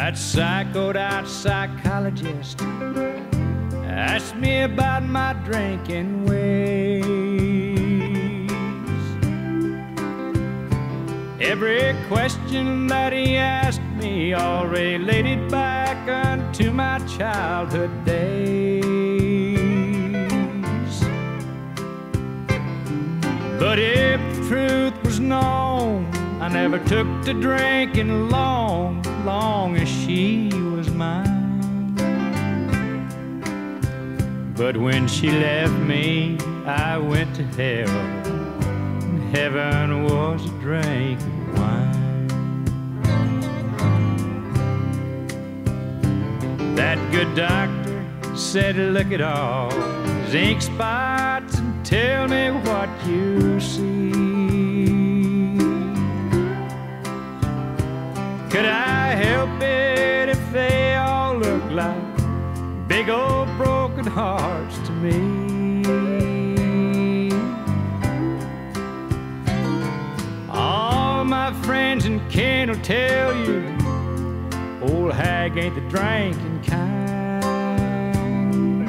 That psychoed out psychologist asked me about my drinking ways. Every question that he asked me all related back unto my childhood days. But if the truth was known, I never took to drinking long as she was mine. But when she left me, I went to hell, and heaven was a drink of wine. That good doctor said, look at all these ink spots and tell me what you see. Could I help it if they all look like big old broken hearts to me? All my friends and kin will tell you old Hag ain't the drinking kind.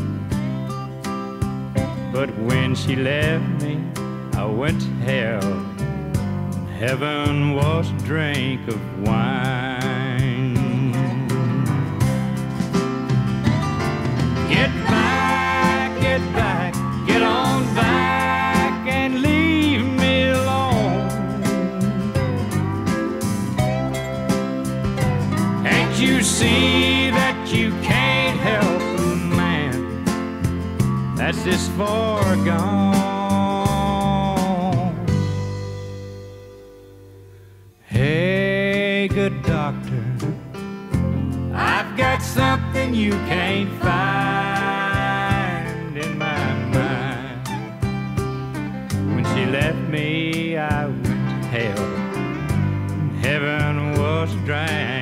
But when she left me, I went to hell. Heaven was a drink of wine. Get back, get on back and leave me alone. Can't you see that you can't help a man that's this far gone? Hey, good doctor, I've got something you can't find in my mind. When she left me, I went to hell. Heaven was a drink